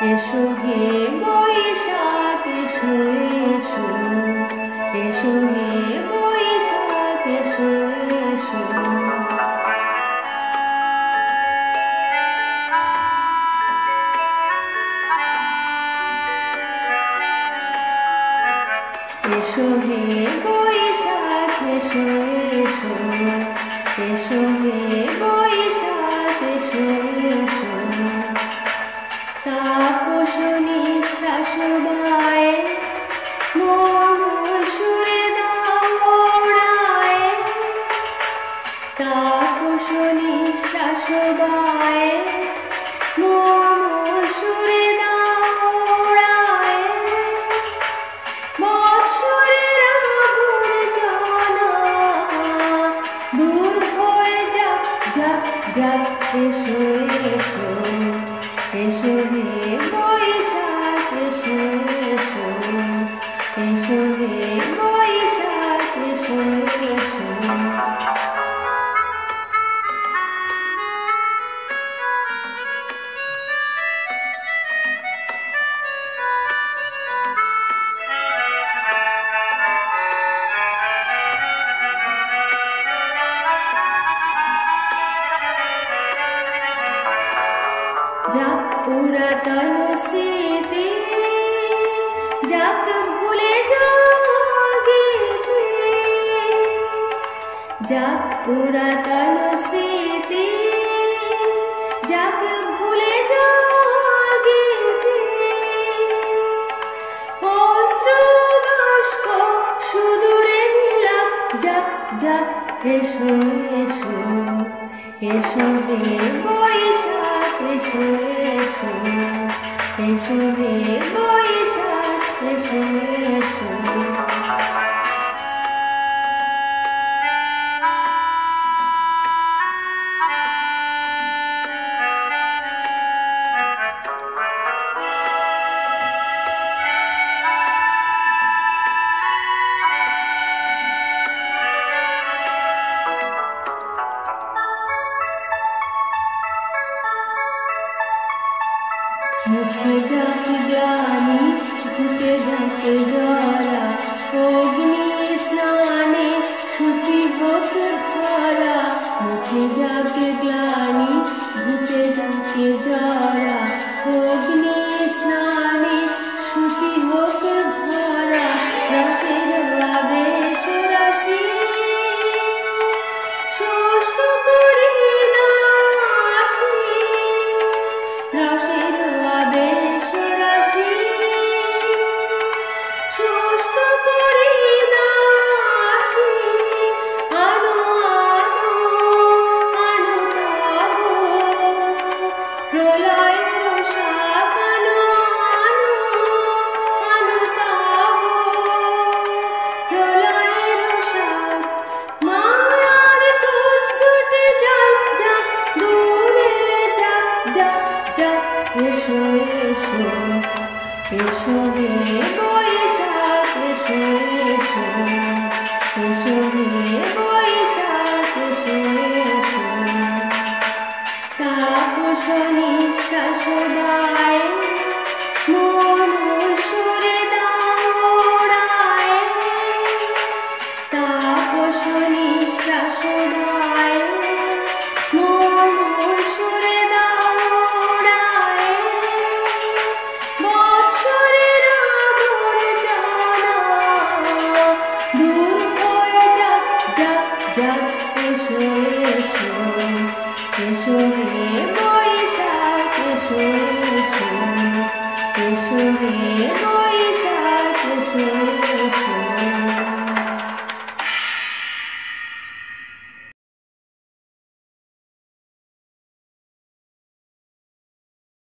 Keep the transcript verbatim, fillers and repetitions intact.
এসো হে বৈশাখ এসো এসো এসো হে বৈশাখ এসো এসো এসো হে বৈশাখ এসো এসো এসো হে বৈশাখ এসো এসো তাপস নিঃশ্বাস বায়ে মোর সুরে দাওড়ায় তাপস নিঃশ্বাস বায়ে মোর সুরে দাওড়ায় বৎসরের আগুন জ্বালা দূর হয়ে যাক যাক যাক এসো এসো এসো হে বৈশাখ এসো এসো এসো হে বৈশাখ এসো এসো যাক পুরাতন স্মৃতি যাক ভুলে জাগিতে যাক পুরাতন স্মৃতি যাক ভুলে জাগিতে অশ্রু বাষ্প সুদূরে মিলাপ যাক যাক এসো এসো এসো হে বৈশাখ এসো এসো এসো হে বৈশাখ এসো এসো মুছে যাক গ্লানি ঘুচে যাক জরা অগ্নি স্নানে শুচি হোক ধরা মুছে যাক গ্লানি ঘুচে যাক জরা অগ্নি স্নানে শুচি হোক ধরা রসের আবেশ রাশি শুষ্ক করে দাসী রসের আবেশ রাশি শুষ্ক করে দাসী আনো আনো আনো তাব প্রলয়ের শাক আনো আনো আনো তাব প্রলয়ের শাক মায়ার কুচ্ছুটে যাক যাক দূরে যাক যাক যাক এসো এসো এসো হে বৈশাখ এসো এসো এসো হে বৈশাখ এসো এসো তাপস নিঃশ্বাস বায়ে